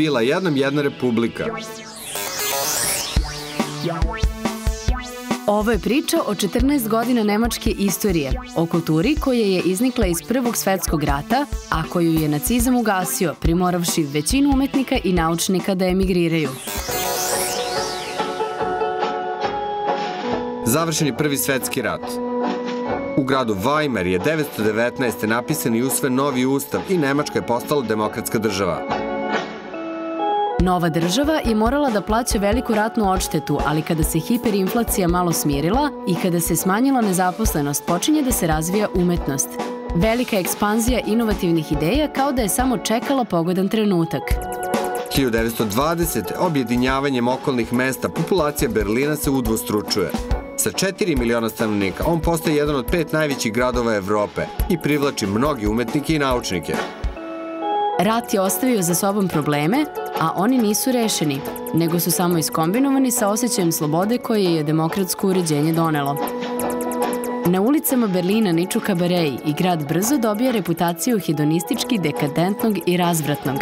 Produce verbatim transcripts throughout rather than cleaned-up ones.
bila jednom jedna republika. Ovo je priča o četrnaest godina nemačke istorije, o kulturi koja je iznikla iz Prvog svetskog rata, a koju je nacizam ugasio, primoravši većinu umetnika i naučnika da emigriraju. Završen je Prvi svetski rat. U gradu Weimar je devetsto devetnaeste. napisan i usvojen novi ustav i Nemačka je postala demokratska država. Nova država je morala da plaća veliku ratnu odštetu, ali kada se hiperinflacija malo smirila i kada se smanjila nezaposlenost, počinje da se razvija umetnost. Velika ekspanzija inovativnih ideja kao da je samo čekala pogodan trenutak. hiljadu devetsto dvadesete. objedinjavanjem okolnih mesta populacija Berlina se udvostručuje. Sa četiri miliona stanovnika on postaje jedan od pet najvećih gradova Evrope i privlači mnogi umetnike i naučnike. Rat je ostavio za sobom probleme, a oni nisu rešeni, nego su samo iskombinovani sa osjećajem slobode koje je demokratsko uređenje donelo. Na ulicama Berlina niču kabareji i grad brzo dobija reputaciju hedonistički, dekadentnog i razvratnog.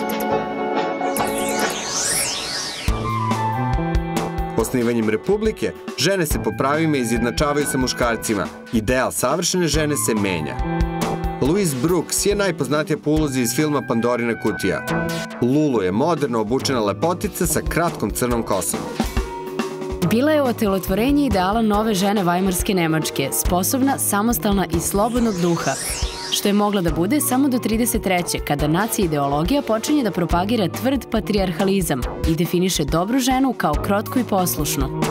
Osnivanjem republike, žene se po pravima izjednačavaju sa muškarcima. Ideal savršene žene se menja. Louise Brooks je najpoznatija po ulozi iz filma Pandorina kutija. Lulu je moderno obučena lepotica sa kratkom crnom kosom. Bila je otelotvorenje ideala nove žene vajmarske Nemačke, sposobna, samostalna i slobodnog duha, što je mogla da bude samo do trideset treće. kada naci ideologija počinje da propagira tvrd patrijarhalizam i definiše dobru ženu kao krotku i poslušnu.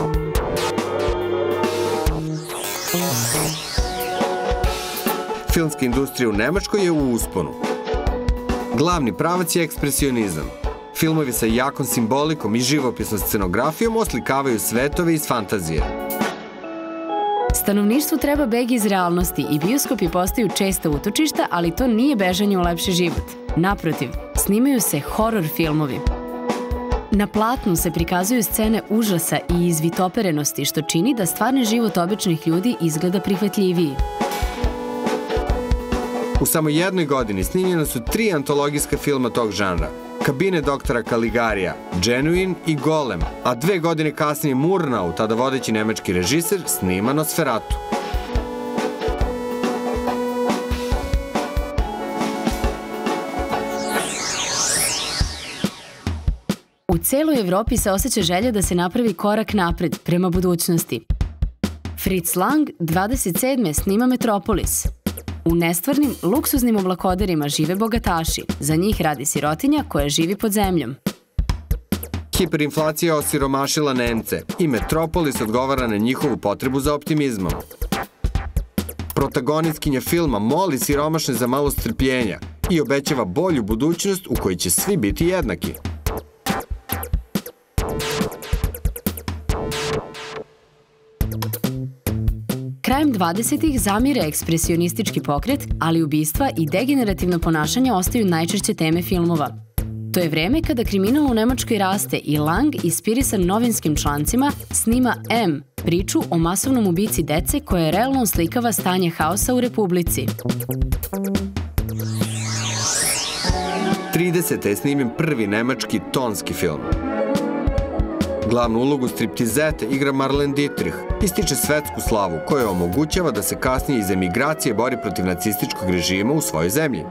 Filmska industrija u Nemačkoj je u usponu. Glavni pravac je ekspresionizam. Filmovi sa jakom simbolikom i živopisnom scenografijom oslikavaju svetove iz fantazije. Stanovništvu treba beg iz realnosti i bioskopi postaju česta utočišta, ali to nije bežanje u lepši život. Naprotiv, snimaju se horor filmovi. Na platnu se prikazuju scene užasa i izvitoperenosti, što čini da stvarni život običnih ljudi izgleda prihvatljiviji. U samo jednoj godini snimljena su tri antologijska filma tog žanra. Kabine doktora Kaligarija, Genuine i Golem, a dve godine kasnije Murnau, tada vodeći nemački režiser, snima Nosferatu. U celoj Evropi se osjeća želja da se napravi korak napred prema budućnosti. Fritz Lang dvadeset sedme snima Metropolis. U nestvarnim, luksuznim oblakoderima žive bogataši. Za njih radi sirotinja koja živi pod zemljom. Hiperinflacija osiromašila Nemce i Metropolis odgovara na njihovu potrebu za optimizmom. Protagonistkinja filma moli siromašne za malo strpljenja i obećava bolju budućnost u kojoj će svi biti jednaki. Krajem dvadesetih zamire ekspresionistički pokret, ali ubistva i degenerativno ponašanje ostaju najčešće teme filmova. To je vreme kada kriminal u Nemačkoj raste i Lang, inspirisan novinskim člancima, snima M, priču o masovnom ubici dece koja realno oslikava stanje haosa u Republici. tridesete je snimljen prvi nemački tonski film. Glavnu ulogu striptizete igra Marlene Dietrich i stiče svetsku slavu koja omogućava da se kasnije iz emigracije bori protiv nacističkog režima u svojoj zemlji.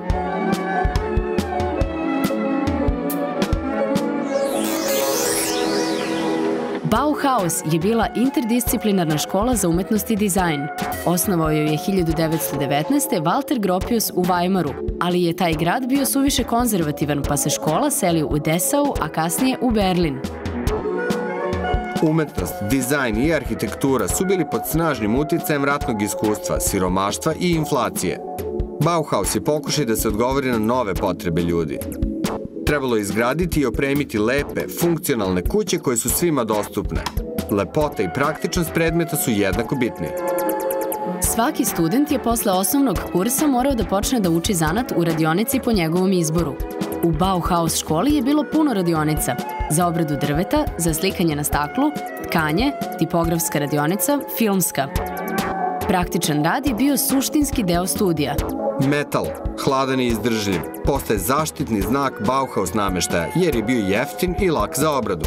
Bauhaus je bila interdisciplinarna škola za umetnost i dizajn. Osnovao joj je hiljadu devetsto devetnaeste. Walter Gropius u Weimaru, ali je taj grad bio suviše konzervativan, pa se škola seli u Dessau, a kasnije u Berlin. Umetnost, dizajn i arhitektura su bili pod snažnim uticajem ratnog iskustva, siromaštva i inflacije. Bauhaus je pokušaj da se odgovori na nove potrebe ljudi. Trebalo je izgraditi i opremiti lepe, funkcionalne kuće koje su svima dostupne. Lepota i praktičnost predmeta su jednako bitni. Svaki student je posle osnovnog kursa morao da počne da uči zanat u radionici po njegovom izboru. U Bauhaus školi je bilo puno radionica za obradu drveta, za slikanje na staklu, tkanje, tipografska radionica, filmska. Praktičan rad je bio suštinski deo studija. Metal, hladan i izdržljiv, postaje zaštitni znak Bauhaus nameštaja jer je bio jeftin i lak za obradu.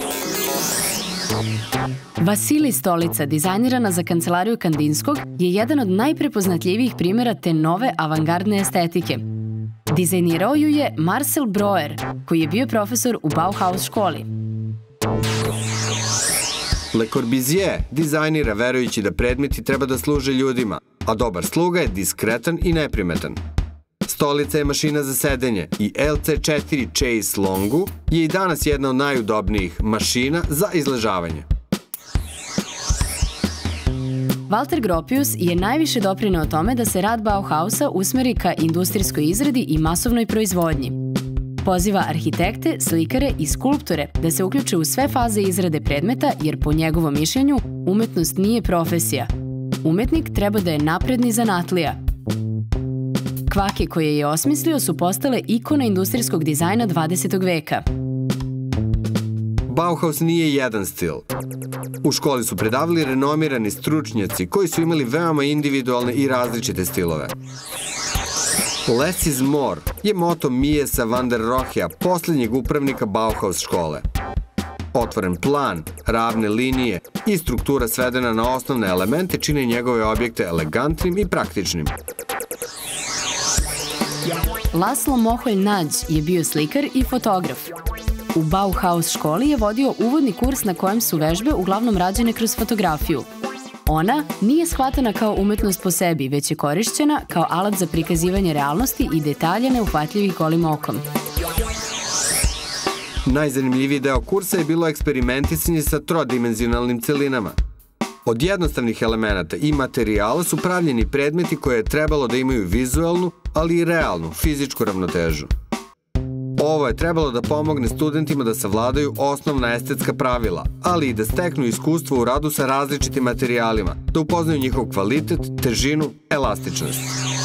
Vasili stolica, dizajnirana za kancelariju Kandinskog, je jedan od najprepoznatljivijih primjera te nove avangardne estetike. Dizajnirao ju je Marcel Breuer, koji je bio profesor u Bauhaus školi. Le Corbusier dizajnira verujući da predmeti treba da služe ljudima, a dobar sluga je diskretan i neprimetan. Stolica je mašina za sedenje i L C četiri Chase Longu je i danas jedna od najudobnijih mašina za izležavanje. Walter Gropius je najviše doprineo tome da se rad Bauhausa usmeri ka industrijskoj izradi i masovnoj proizvodnji. Poziva arhitekte, slikare i skulptore da se uključe u sve faze izrade predmeta jer po njegovom mišljenju umetnost nije profesija. Umetnik treba da je napredni zanatlija. Kvake koje je osmislio su postale ikone industrijskog dizajna dvadesetog veka. Bauhaus nije jedan stil. U školi su predavali renomirani stručnjaci koji su imali veoma individualne i različite stilove. Less is more je moto Miesa van der Rohea, posljednjeg upravnika Bauhaus škole. Otvoren plan, ravne linije i struktura svedena na osnovne elemente čine njegove objekte elegantnim i praktičnim. Laszlo Moholy-Nagy je bio slikar i fotograf. U Bauhaus školi je vodio uvodni kurs na kojem su vežbe uglavnom rađene kroz fotografiju. Ona nije shvatana kao umetnost po sebi, već je korišćena kao alat za prikazivanje realnosti i detalja neuhvatljivih golim okom. Najzanimljiviji deo kursa je bilo eksperimentisanje sa trodimenzionalnim celinama. Od jednostavnih elemenata i materijala su pravljeni predmeti koje je trebalo da imaju vizualnu, ali i realnu, fizičku ravnotežu. Ovo je trebalo da pomogne studentima da savladaju osnovna estetska pravila, ali i da steknu iskustvo u radu sa različitim materijalima, da upoznaju njihov kvalitet, težinu, elastičnost.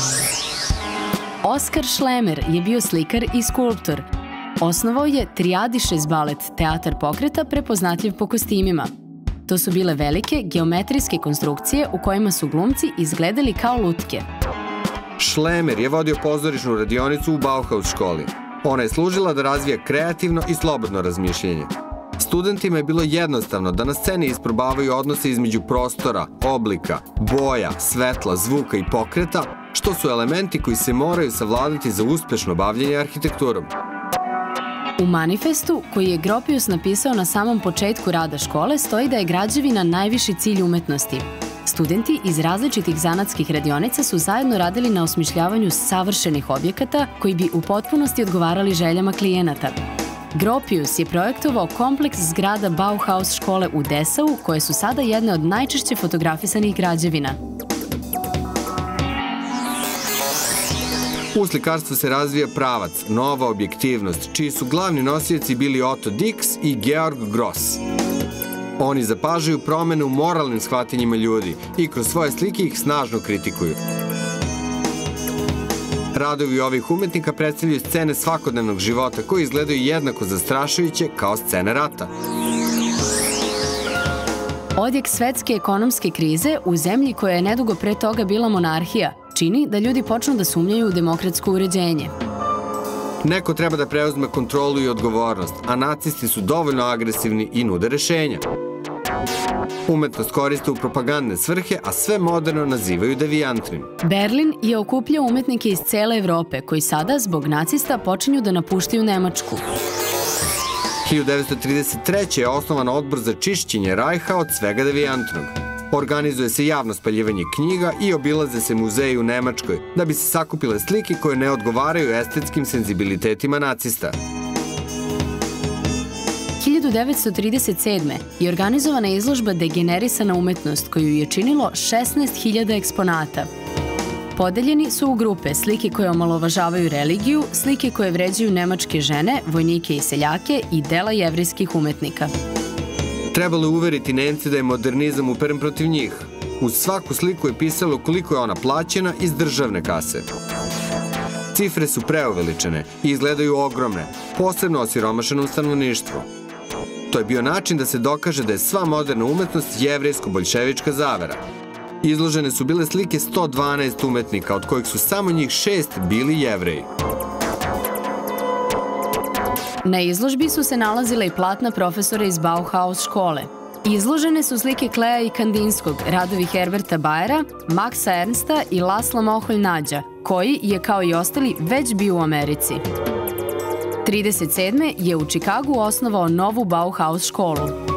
Oskar Schlemmer je bio slikar i skulptor. Osnovao je Triadišes balet, teatar pokreta prepoznatljiv po kostimima. To su bile velike, geometrijske konstrukcije u kojima su glumci izgledali kao lutke. Schlemmer je vodio pozorišnu radionicu u Bauhaus školi. Ona je služila da razvija kreativno i slobodno razmišljanje. Studentima je bilo jednostavno da na sceni isprobavaju odnose između prostora, oblika, boja, svetla, zvuka i pokreta, što su elementi koji se moraju savladati za uspešno bavljenje arhitekturom. U manifestu, koji je Gropius napisao na samom početku rada škole, stoji da je građevina najviši cilj umetnosti. Studenti iz različitih zanatskih radionica su zajedno radili na osmišljavanju savršenih objekata koji bi u potpunosti odgovarali željama klijenata. Gropius je projektovao kompleks zgrada Bauhaus škole u Dessau, koje su sada jedne od najčešće fotografisanih građevina. U slikarstvu se razvija pravac, nova objektivnost, čiji su glavni nosioci bili Otto Dix i Georg Gross. Oni zapažaju promene u moralnim shvatanjima ljudi i kroz svoje slike ih snažno kritikuju. Radovi ovih umetnika predstavljaju scene svakodnevnog života koji izgledaju jednako zastrašujuće kao scene rata. Odjek svetske ekonomske krize u zemlji koja je nedugo pre toga bila monarhija čini da ljudi počnu da sumnjaju u demokratsko uređenje. Neko treba da preuzme kontrolu i odgovornost, a nacisti su dovoljno agresivni i nude rešenja. Umetnost koriste u propagandne svrhe, a sve moderno nazivaju devijantnim. Berlin je okupljao umetnike iz cele Evrope, koji sada, zbog nacista, počinju da napuštaju Nemačku. hiljadu devetsto trideset treće. je osnovan odbor za čišćenje Rajha od svega devijantnog. Organizuje se javno spaljivanje knjiga i obilaze se muzeji u Nemačkoj, da bi se sakupile slike koje ne odgovaraju estetskim senzibilitetima nacista. hiljadu devetsto trideset sedme. je organizovana izložba Degenerisana umetnost, koju je činilo šesnaest hiljada eksponata. Podeljeni su u grupe slike koje omalovažavaju religiju, slike koje vređaju nemačke žene, vojnike i seljake i dela jevrijskih umetnika. Trebalo je uveriti Nemce da je modernizam uperen protiv njih. Uz svaku sliku je pisalo koliko je ona plaćena iz državne kase. Cifre su preuveličene i izgledaju ogromne, posebno osiromašenom stanovništvu. To je bio način da se dokaže da je sva moderna umetnost jevrejsko-boljševička zavera. Izložene su bile slike sto dvanaest umetnika, od kojih su samo njih šest bili Jevreji. Na izložbi su se nalazila i platna profesora iz Bauhaus škole. Izložene su slike Kleja i Kandinskog, radovi Herberta Bayera, Maxa Ernsta i Lasla Moholj Nađa, koji je, kao i ostali, već bio u Americi. trideset sedme je u Čikagu osnovao novu Bauhaus školu.